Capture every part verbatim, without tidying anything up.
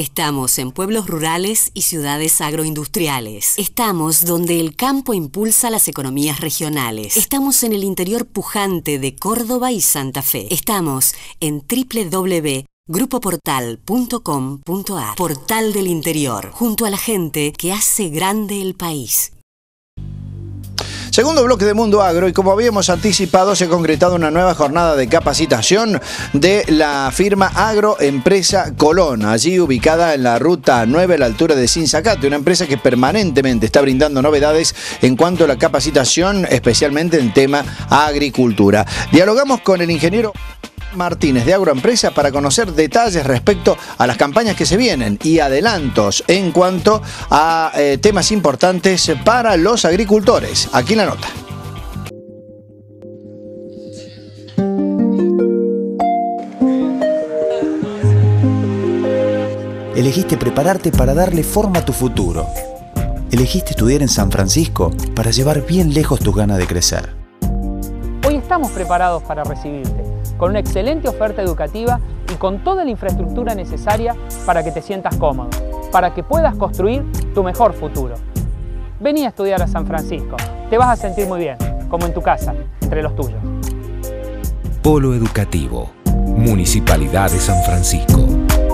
Estamos en pueblos rurales y ciudades agroindustriales. Estamos donde el campo impulsa las economías regionales. Estamos en el interior pujante de Córdoba y Santa Fe. Estamos en doble u doble u doble u punto grupo portal punto com punto a r. Portal del Interior, junto a la gente que hace grande el país. Segundo bloque de Mundo Agro, y como habíamos anticipado, se ha concretado una nueva jornada de capacitación de la firma Agroempresa Colón, allí ubicada en la ruta nueve a la altura de Sinzacate, una empresa que permanentemente está brindando novedades en cuanto a la capacitación, especialmente en tema agricultura. Dialogamos con el ingeniero Martínez de Agroempresa para conocer detalles respecto a las campañas que se vienen y adelantos en cuanto a eh, temas importantes para los agricultores. Aquí en la nota. Elegiste prepararte para darle forma a tu futuro. Elegiste estudiar en San Francisco para llevar bien lejos tus ganas de crecer. Hoy estamos preparados para recibirte, con una excelente oferta educativa y con toda la infraestructura necesaria para que te sientas cómodo, para que puedas construir tu mejor futuro. Vení a estudiar a San Francisco, te vas a sentir muy bien, como en tu casa, entre los tuyos. Polo Educativo, Municipalidad de San Francisco.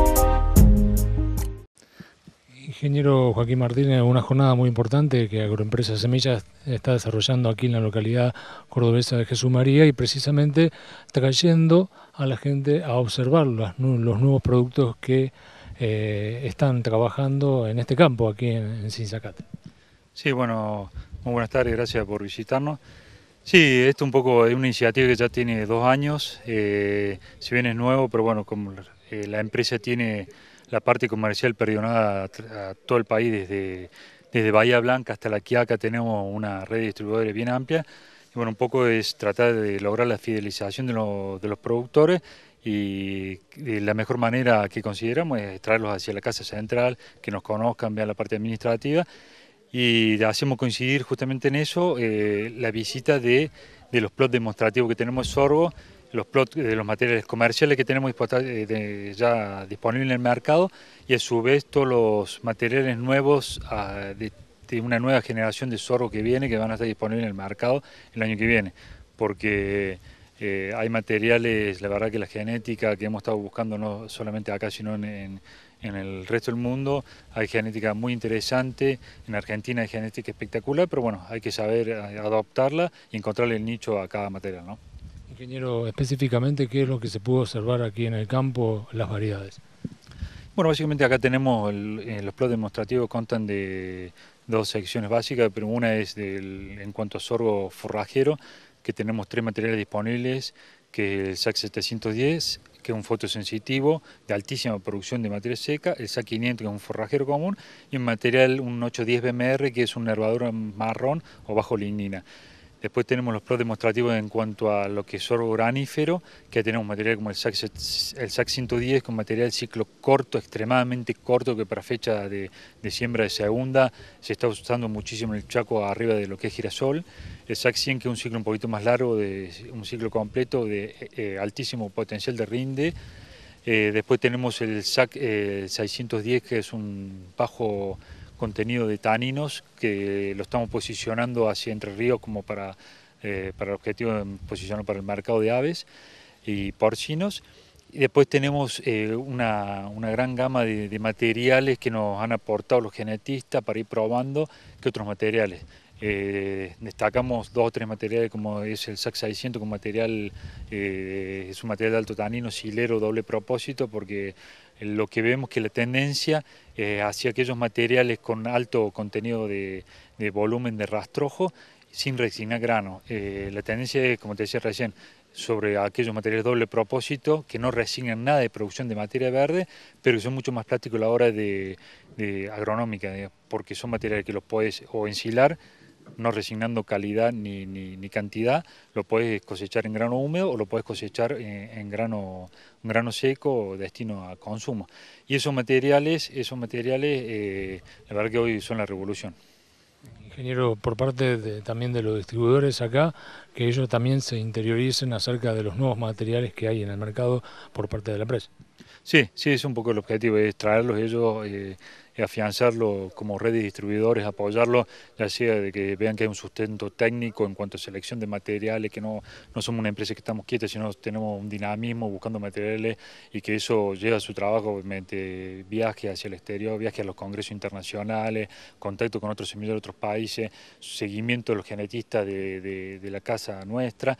Ingeniero Joaquín Martínez, una jornada muy importante que Agroempresa Semillas está desarrollando aquí en la localidad cordobesa de Jesús María, y precisamente trayendo a la gente a observar los, los nuevos productos que eh, están trabajando en este campo aquí en, en Sinzacate. Sí, bueno, muy buenas tardes, gracias por visitarnos. Sí, esto un poco es una iniciativa que ya tiene dos años, eh, si bien es nuevo, pero bueno, como eh, la empresa tiene la parte comercial perdonada a, a todo el país, desde, desde Bahía Blanca hasta La Quiaca tenemos una red de distribuidores bien amplia. Y bueno, un poco es tratar de lograr la fidelización de, lo, de los productores, y de la mejor manera que consideramos es traerlos hacia la Casa Central, que nos conozcan, vean la parte administrativa, y hacemos coincidir justamente en eso eh, la visita de, de los plots demostrativos que tenemos de sorgo, los plots de los materiales comerciales que tenemos ya disponibles en el mercado, y a su vez todos los materiales nuevos uh, de, de una nueva generación de sorgo que viene, que van a estar disponibles en el mercado el año que viene, porque eh, hay materiales, la verdad que la genética que hemos estado buscando no solamente acá sino en, en, en el resto del mundo, hay genética muy interesante, en Argentina hay genética espectacular, pero bueno, hay que saber adoptarla y encontrarle el nicho a cada material, ¿no? Ingeniero, específicamente, ¿qué es lo que se pudo observar aquí en el campo, las variedades? Bueno, básicamente acá tenemos, el, los plots demostrativos constan de dos secciones básicas, pero una es del, en cuanto a sorgo forrajero, que tenemos tres materiales disponibles, que es el S A C setecientos diez, que es un fotosensitivo de altísima producción de materia seca, el S A C quinientos, que es un forrajero común, y un material, un ochocientos diez B M R, que es un nervador marrón o bajo lignina. Después tenemos los plots demostrativos en cuanto a lo que es sorgo granífero, que tenemos material como el S A C, el S A C ciento diez, con material de ciclo corto, extremadamente corto, que para fecha de, de siembra de segunda se está usando muchísimo en el Chaco arriba de lo que es girasol. El S A C cien, que es un ciclo un poquito más largo, de un ciclo completo de eh, altísimo potencial de rinde. Eh, después tenemos el S A C eh, seiscientos diez, que es un bajo contenido de taninos, que lo estamos posicionando hacia Entre Ríos como para, eh, para el objetivo de posicionarlo para el mercado de aves y porcinos. Y después tenemos eh, una, una gran gama de, de materiales que nos han aportado los genetistas para ir probando qué otros materiales. Eh, destacamos dos o tres materiales, como es el S A C seiscientos, con material, eh, es un material de alto tanino, silero, doble propósito, porque lo que vemos que la tendencia eh, hacia aquellos materiales con alto contenido de, de volumen de rastrojo sin resignar grano. Eh, la tendencia es, como te decía recién, sobre aquellos materiales doble propósito que no resignan nada de producción de materia verde, pero que son mucho más prácticos a la hora de, de agronómica, digamos, porque son materiales que los puedes o ensilar, no resignando calidad ni, ni, ni cantidad, lo puedes cosechar en grano húmedo o lo puedes cosechar en, en grano, un grano seco destino a consumo. Y esos materiales, esos materiales eh, la verdad que hoy son la revolución. Ingeniero, por parte de, también de los distribuidores acá, que ellos también se interioricen acerca de los nuevos materiales que hay en el mercado por parte de la empresa. Sí, sí, es un poco el objetivo, es traerlos ellos, eh, afianzarlo como red de distribuidores, apoyarlo, ya sea de que vean que hay un sustento técnico en cuanto a selección de materiales, que no, no somos una empresa que estamos quietas, sino tenemos un dinamismo buscando materiales y que eso lleva a su trabajo mediante viaje hacia el exterior, viaje a los congresos internacionales, contacto con otros semilleros de otros países, seguimiento de los genetistas de, de, de la casa nuestra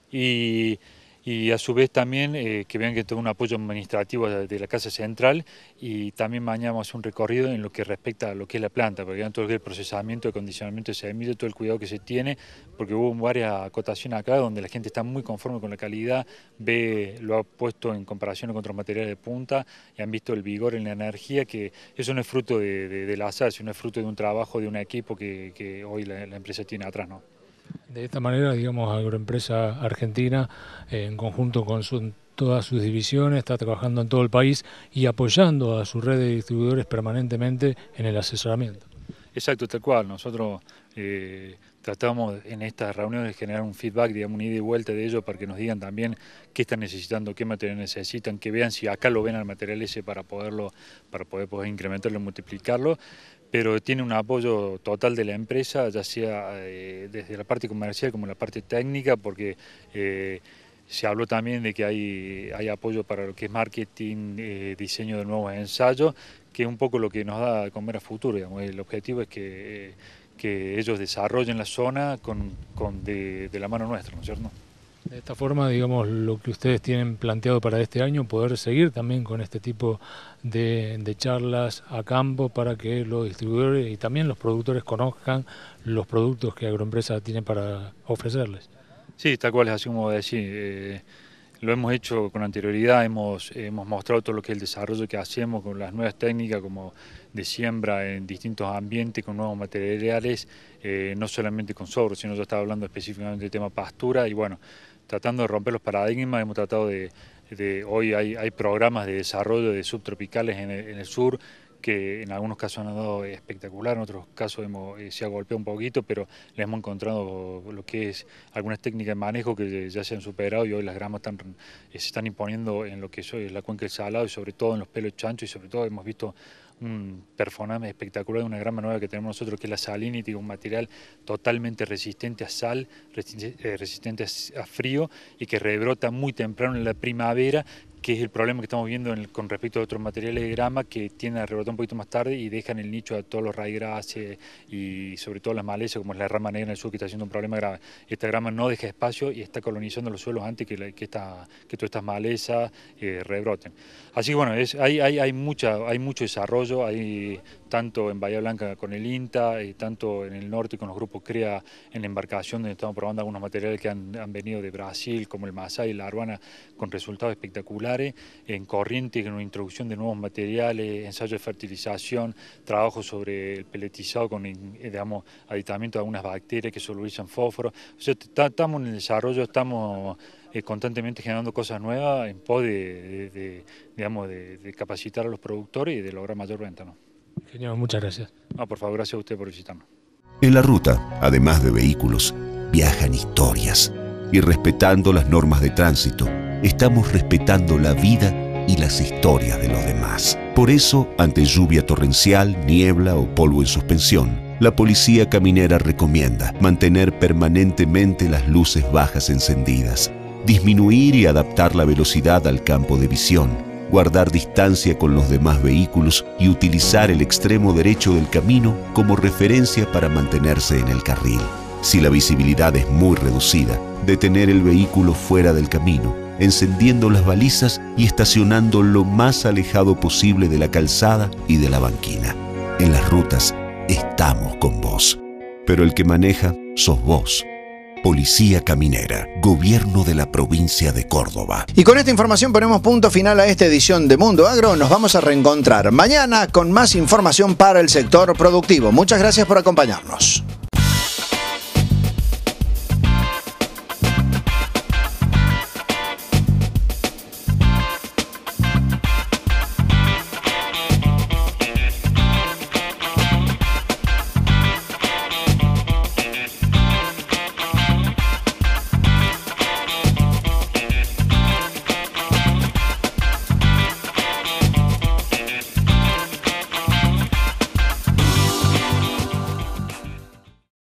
y... y a su vez también eh, que vean que tengo un apoyo administrativo de, de la Casa Central y también mañana vamos a hacer un recorrido en lo que respecta a lo que es la planta, porque vean todo el procesamiento, el condicionamiento de semillas, todo el cuidado que se tiene, porque hubo varias acotaciones acá donde la gente está muy conforme con la calidad, ve, lo ha puesto en comparación con otros materiales de punta y han visto el vigor en la energía, que eso no es fruto de, de, del azar, sino es fruto de un trabajo, de un equipo que, que hoy la, la empresa tiene atrás, ¿no? De esta manera, digamos, Agroempresa Argentina, eh, en conjunto con su, todas sus divisiones, está trabajando en todo el país y apoyando a su red de distribuidores permanentemente en el asesoramiento. Exacto, tal cual. Nosotros eh, tratamos en estas reuniones de generar un feedback, digamos, un ida y vuelta de ellos para que nos digan también qué están necesitando, qué material necesitan, que vean si acá lo ven al material ese para poderlo, para poder, poder incrementarlo, multiplicarlo. Pero tiene un apoyo total de la empresa, ya sea eh, desde la parte comercial como la parte técnica, porque eh, se habló también de que hay, hay apoyo para lo que es marketing, eh, diseño de nuevos ensayos, que es un poco lo que nos da a comer a futuro, digamos. El objetivo es que, eh, que ellos desarrollen la zona con, con de, de la mano nuestra, ¿no es cierto? De esta forma, digamos, lo que ustedes tienen planteado para este año, poder seguir también con este tipo de, de charlas a campo para que los distribuidores y también los productores conozcan los productos que Agroempresa tiene para ofrecerles. Sí, tal cual es así como decir. Eh, lo hemos hecho con anterioridad, hemos, hemos mostrado todo lo que es el desarrollo que hacemos con las nuevas técnicas como de siembra en distintos ambientes, con nuevos materiales, eh, no solamente con sorgo, sino yo estaba hablando específicamente del tema pastura y bueno, tratando de romper los paradigmas, hemos tratado de, de hoy hay, hay programas de desarrollo de subtropicales en el, en el sur, que en algunos casos han dado espectacular, en otros casos hemos, eh, se ha golpeado un poquito, pero le hemos encontrado lo que es algunas técnicas de manejo que ya se han superado y hoy las gramas están, eh, se están imponiendo en lo que es la cuenca del Salado y sobre todo en los pelos chanchos y sobre todo hemos visto un performance espectacular de una grama nueva que tenemos nosotros que es la Salinity, un material totalmente resistente a sal, resistente a frío y que rebrota muy temprano en la primavera, que es el problema que estamos viendo en el, con respecto a otros materiales de grama que tienden a rebrotar un poquito más tarde y dejan el nicho a todos los raigraces y sobre todo las malezas como es la rama negra en el sur que está haciendo un problema grave. Esta grama no deja espacio y está colonizando los suelos antes que, la, que, esta, que todas estas malezas eh, rebroten. Así que bueno, es, hay, hay, hay, mucha, hay mucho desarrollo, hay tanto en Bahía Blanca con el INTA, y tanto en el norte con los grupos CREA en la embarcación donde estamos probando algunos materiales que han, han venido de Brasil como el Masai y la Aruana con resultados espectaculares, en Corrientes con una introducción de nuevos materiales, ensayo de fertilización, trabajo sobre el peletizado con digamos, aditamiento de algunas bacterias que solubilizan fósforo. O sea, estamos en el desarrollo, estamos eh, constantemente generando cosas nuevas en pos de, de, de, digamos, de, de capacitar a los productores y de lograr mayor venta, ¿no? Genial, muchas gracias. No, por favor, gracias a usted por visitarnos. En la ruta, además de vehículos, viajan historias. Y respetando las normas de tránsito, estamos respetando la vida y las historias de los demás. Por eso, ante lluvia torrencial, niebla o polvo en suspensión, la Policía Caminera recomienda mantener permanentemente las luces bajas encendidas, disminuir y adaptar la velocidad al campo de visión, guardar distancia con los demás vehículos y utilizar el extremo derecho del camino como referencia para mantenerse en el carril. Si la visibilidad es muy reducida, detener el vehículo fuera del camino, encendiendo las balizas y estacionando lo más alejado posible de la calzada y de la banquina. En las rutas estamos con vos, pero el que maneja sos vos. Policía Caminera, Gobierno de la Provincia de Córdoba. Y con esta información ponemos punto final a esta edición de Mundo Agro. Nos vamos a reencontrar mañana con más información para el sector productivo. Muchas gracias por acompañarnos.